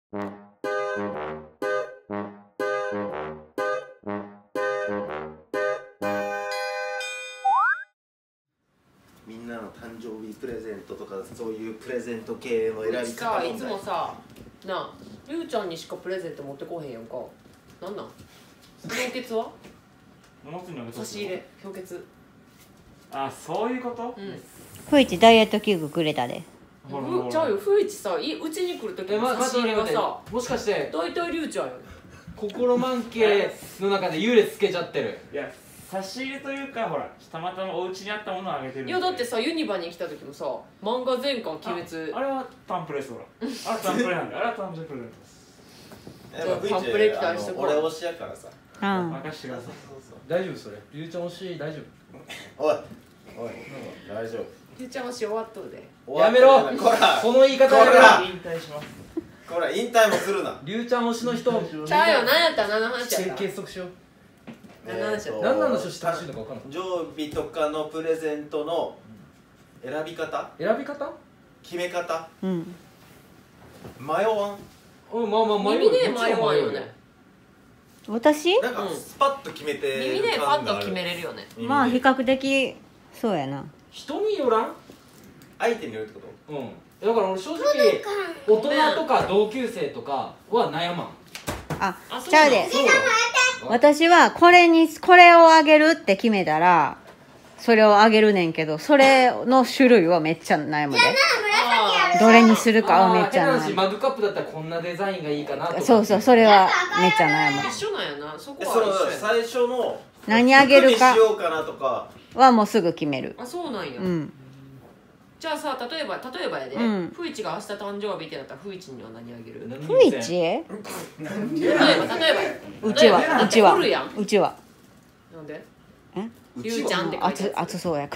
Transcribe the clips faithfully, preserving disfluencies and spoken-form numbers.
みんなの誕生日プレゼントとかそういうプレゼント系の選び方さいつもさなありゅうちゃんにしかプレゼント持ってこへんやんか。なんなん氷結は差し入れ氷結。 あ、そういうこと。 ふいちダイエット器具くれたで。 ちゃうよ、ふいちさ、うちに来るときの差し入れがさ、 もしかして大体りゅうちゃんよ。 心満径の中で優劣つけちゃってる。 いや、差し入れというか、ほら、たまたまお家にあったものをあげてるんで。 いやだってさ、ユニバに来た時もさ、漫画全巻鬼滅。 あれはタンプレスほら。あれタンプレなんで、あれはタンプレプレゼントです。 タンプレ期待してこ俺推しやからさ。 任してください。 大丈夫それ。りゅうちゃん推し大丈夫。 おいおい大丈夫。 りゅうちゃん推し終わっとるで。 やめろ。その言い方やめろ。 引退します。 これ引退もするな。 りゅうちゃん推しの人。 ちゃうよ、なんやったら何の話やった。 結束しよう。 何の話やった。 何の話をしてほしいのか分からない。 誕生日とかのプレゼントの選び方、 選び方、 決め方、 うん、 迷わん。 うん、まあまあ迷う。 耳で迷わんよね。 私なんかスパッと決めてる耳でパッと決めれるよね。 まあ比較的そうやな。 人によらん。 相手によるってこと。 うん。だから俺正直大人とか同級生とかは悩まん。 あ、ちゃうで。私はこれにこれをあげるって決めたらそれをあげるねんけど、それの種類はめっちゃ悩むで。どれにするかはめっちゃ悩む。 マグカップだったらこんなデザインがいいかなとか。 そうそう、それはめっちゃ悩む。 一緒なんやな。そこそのは一緒や。 最初の何あげるか服にしようかなとかはもうすぐ決める。 あ、そうなんや。 うん。 じゃあさ、例えば例えばやで、 うん、 ふいちが明日誕生日ってなったらふいちには何あげる？ ふいち？ 例えば例えばうちはうちはうちは。 なんで？ え？ りゅうちゃんって書いてあつ熱そうやから。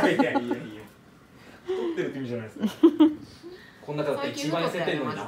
いやいやいやいや。撮ってるって意味じゃないですか。 こん中だったら一番痩せてんのにな。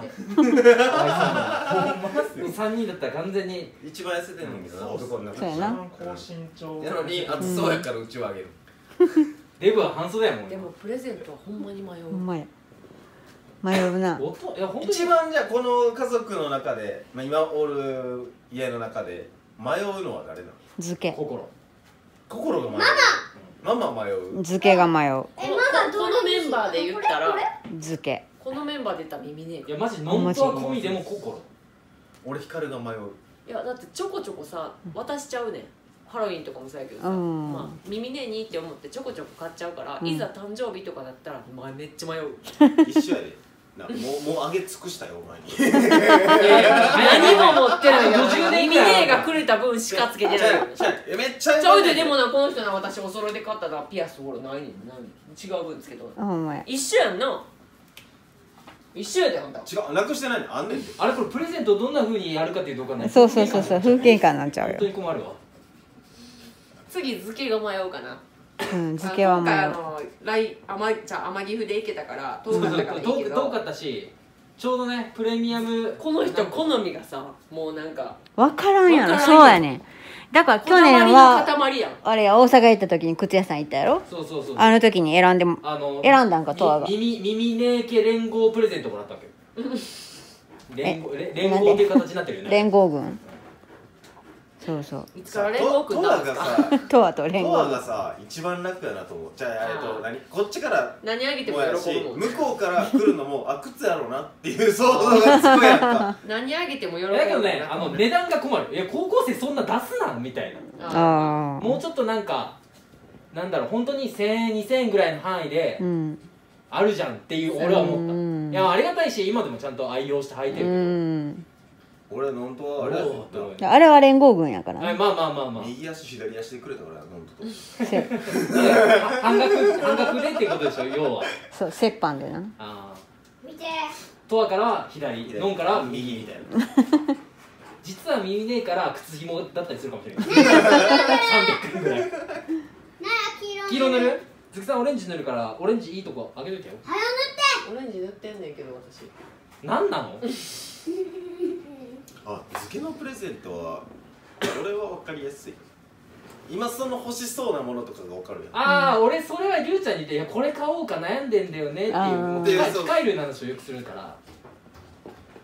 さんにんだったら完全に一番痩せてんのにな、男の中で。 そうやな。 高身長。 やのに熱そうやからうちはあげる。 デブは半袖やもん。 でもプレゼントはほんまに迷う。 ほんまや。迷うな。 一番じゃあこの家族の中で、まあ今おる家の中で迷うのは誰なの？ 漬け。 心。 心が迷う。ママ。ママ迷う。 漬けが迷う。 このこのメンバーで言ったら漬け。 このメンバーで言ったら耳ねえ。 いやマジノントは込みでも心。 俺光が迷う。 いやだってちょこちょこさ渡しちゃうねん。ハロウィンとかもそうやけどさ、 うんまあ耳ねえにって思ってちょこちょこ買っちゃうから、 うん、 いざ誕生日とかだったら、まあ、めっちゃ迷う。 一緒やで。なもうもうあげ尽くしたよお前に。 何も持ってないよ。耳ねえがくれた分しかつけてないよ。 めっちゃちょいででもなこの人な私お揃いで買ったらピアスほらないねん。違う分つけとる。一緒やんな。一緒やであんた。 違う、なくしてないのあんねんで。 あれこれプレゼントをどんな風にやるかっていうとこかない。 そうそうそうそう、風景感になっちゃうよ。 本当に困るわ。 次漬けが迷うかな。 うん、漬けは迷う。 今回あの来天じゃ天岐阜で行けたから遠かったからいいけど。 遠かったし、ちょうどねプレミアム。 この人好みがさ、もうなんか分からんやろ。そうやねん。だから去年はあれや大阪行った時に靴屋さん行ったやろ。 そうそうそう。 あの時に選んでも選んだんかとわが。 耳耳ねえ系連合プレゼントもらったわけよ。連合連合っていう形になってるよね。 連合軍。そうそう。 いつから連合軍なんですか。 とわと連合。 とわがさ一番楽やなと思う。じゃあえっと何こっちから何あげても喜ぶもん。 向こうから来るのもあ靴やろうなっていう想像がつくやんか。 何あげても喜ぶ。 だけどね、あの値段が困る。いや高校生そんな出すなみたいな。 ああ。 もうちょっとなんかなんだろう本当にせんえんにせんえんぐらいの範囲であるじゃんっていう俺は思った。いやありがたいし今でもちゃんと愛用して履いてるけど。 俺ノントはあれだよ。 あれは連合軍やからね。まあまあまあまあ。 右足左足でくれたからノントと。半額半額でってことでしょ要は。 そう折半でな。 ああ。見て。とわからは左、ノンから右みたいな。実は耳ねえから靴紐だったりするかもしれない。三百円ぐらい。黄色塗る？ずきさんオレンジ塗るからオレンジいいとこあげといてよ。 はよ塗って。オレンジ塗ってんねんけど私。 なんなの？ あ、漬けのプレゼントは俺は分かりやすい。今その欲しそうなものとかが分かるやん。 ああ、俺それはりゅうちゃんに言ってこれ買おうか悩んでんだよねっていう機械類の話をよくするから。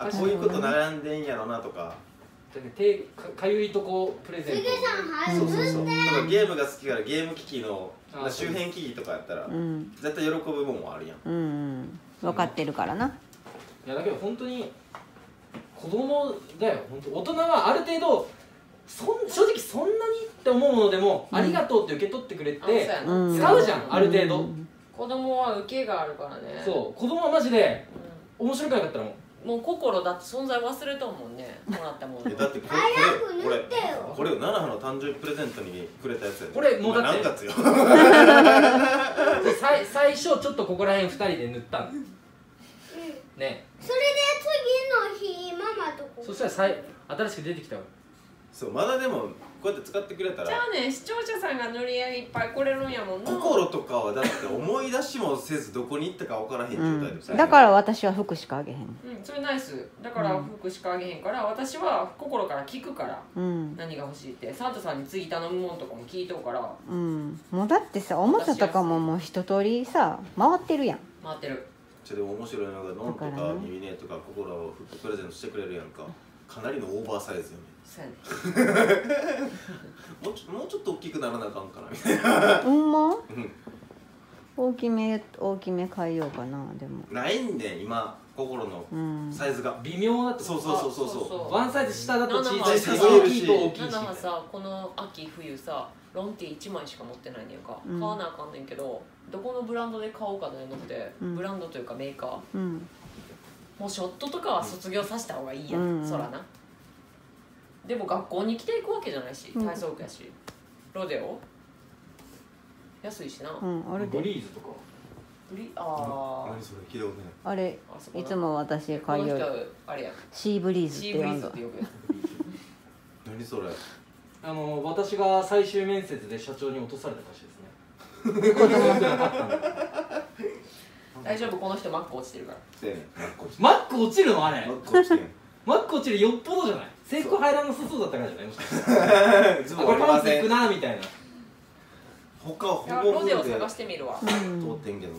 あこういうこと並んでんやろなとか、 手かかゆいとこプレゼント。 そうそうそう。だからゲームが好きからゲーム機器のあ周辺機器とかやったらうん絶対喜ぶもんはあるやん。 うんうん分かってるからな。 いやだけど本当に子供だよ。本当大人はある程度そん正直そんなにって思うものでも、 うんありがとうって受け取ってくれてあそうやなうん使うじゃん、ある程度。 子供は受けがあるからね。 そう子供はマジで面白くなかったらもううん、もう心だって存在忘れとんもんね、もらったもんえだってこれこれこれこれをナナハの誕生日プレゼントにくれたやつやで。 これもうだってお前何月よ。 で最最初ちょっとここら辺ふたりで塗ったのね。 それで次の日ママとこそしたらさい新しく出てきたわ。 そうまだでもこうやって使ってくれたらじゃあね、視聴者さんが塗り絵いっぱいくれるんやもんな。 心とかはだって思い出しもせずどこに行ったか分からへん状態でさ、 うん、だから私は服しかあげへん。 うん、それナイス。だから服しかあげへんから、私は心から聞くからうん何が欲しいってサンタさんに次頼むもんとかも聞いとくからうんもうだってさおもちゃとかももう一通りさ回ってるやん。 回ってる。 ちょでも面白いのがノンとかだからねミミネとか心を服プレゼントしてくれるやんか。かなりのオーバーサイズよね。 そうやね。 もうちょもうちょっと大きくならなあかんかなみたいな。 ほんまうん大きめ大きめ変えようかなでも。 ないんで今心のうんサイズが。 微妙だってそうそうそうそうあそうそそうワンサイズ下だと小さいし小さい大きいと大きいしみたいな。 ナナはさ、この秋冬さロンティーいちまいしか持ってないねんか、 うん買わなあかんねんけどどこのブランドで買おうか悩んどって、 うんブランドというかメーカーうんもうショットとかは卒業させた方がいいやん、 うんそらな。でも学校に着ていくわけじゃないし、 うん体操服やし、ロデオ安いしな、 うんあれブでリーズとかブリあ何それ聞いたことない。 あれあそこないつも私この人買いよるあれやシーブリーズっシーブリて呼んだーズって呼ぶや何それ。 あの私が最終面接で社長に落とされた歌詞ですね。こんな良くなかったんだ。 大丈夫、この人マック落ちてるから。 せやねん。こっちマック落ちるのあれ。 こっち来てん。 マック落ちるよっぽどじゃない。制服入らなさそうだったからじゃない。もしかしたらズあこれボン履きませんパンツいく。なみたいな。 他ほいやぼロデオ探フルでしてみるわ。 う通んってんけどな。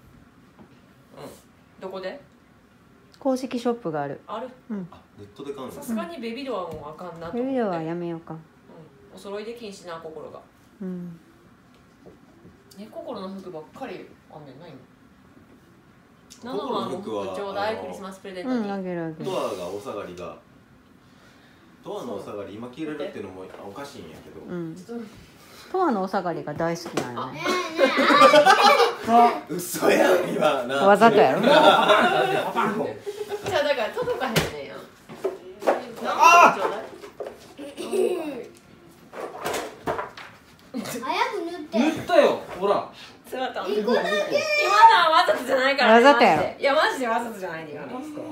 どこで公式ショップがある。 ある。 あネットで買うの。 さすがにベビドはもうあかんなとベ思って。 ビーはやめようか。 うん、お揃いできんしな、心が。 うんね、心の服ばっかりあんねんないの。ナノ心はもうの服は服ちょうだい、 あのクリスマスプレゼントに。 うんあげるあげるドアがお下がりがドアのお下がり今着れるっていうのもおかしいんやけど、 うんちょっとトアのお下がりが大好きなんよね。 嘘やん今なわざとやろ。 じゃあだから届かへんねんやん。あちょうだい。 早く塗って塗ったよ。ほら。 すまった。今のはわざとじゃないからね。 わざとやろマジでいやマジでわざとじゃないねん。いや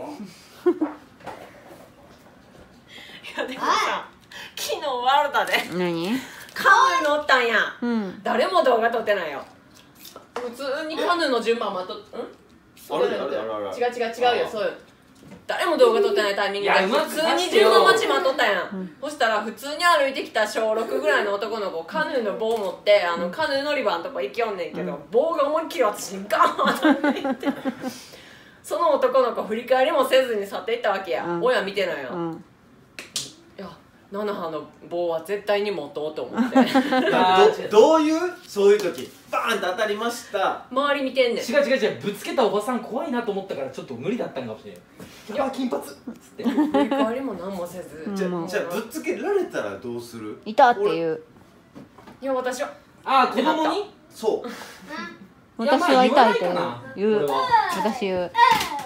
でもさ、昨日ワルタで何？ カヌー乗ったんや。 うん誰も動画撮ってないよ。普通にカヌーの順番待っと、ん？ あれあれあれあれ違う違う違うよ、そういう。誰も動画撮ってないタイミングでいやうまく普通に出してよ順番待ち待っとったやん、そしたら普通に歩いてきた小ろくぐらいの男の子カヌーの棒持ってあのカヌー乗り場のとこ行きよんねんけど、棒が思いっきり私にガーン当たっていってその男の子振り返りもせずに去っていったわけや、 うん親見てないよ、 うんいや菜の葉の棒は絶対に持とうと思ってあーどどういうそういう時バーンって当たりました周り見てんねん。 違う違う違う。ぶつけたおばさん怖いなと思ったからちょっと無理だったんかもしれない。 いや金髪つって。 振り返りも何もせず、 うんじゃもうじゃあぶっつけられたらどうするいたっていういや私はああ子供に？ そう私はいたいってやまあ言う言わないかな私言う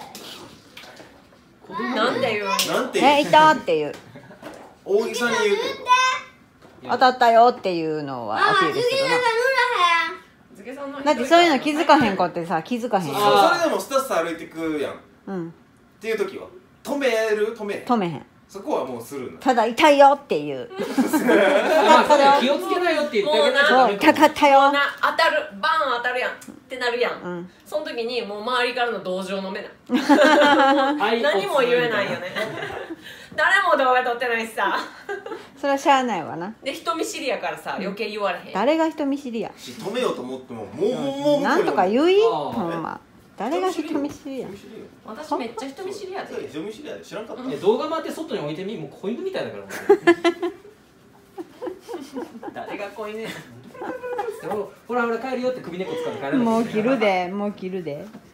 子供なんで言うのなんてえいたっていう大げさに言うってこ当たったよっていうのはアピールするズケさんのなだってそういうの気づかへん子ってさ気づかへんとよあーそれでもスタッフ歩いてくやんっうんていう時は止める止めへん止めへんそこはもうするんだただ痛いよっていうまあそれ気をつけないよって言ってあげないとダそうメかも痛かったよもうな当たるバーン当たるやんってなるやん、 うんその時にもう周りからの同情の目なはい何も言えないよね誰も動画撮ってないしさそれはしゃあないわなで人見知りやからさ余計言われへん、 誰が人見知りやし止めようと思ってももうもうもうなんとか言いあーほんま誰が人見知りやん。 私めっちゃ人見知りやで。 人見知りやで知らんかった。 え動画回って外に置いてみ、もう子犬みたいだから誰が子犬や。 ほらほら帰るよって首根っこ使って帰らない。 もう切るで、もう切るで。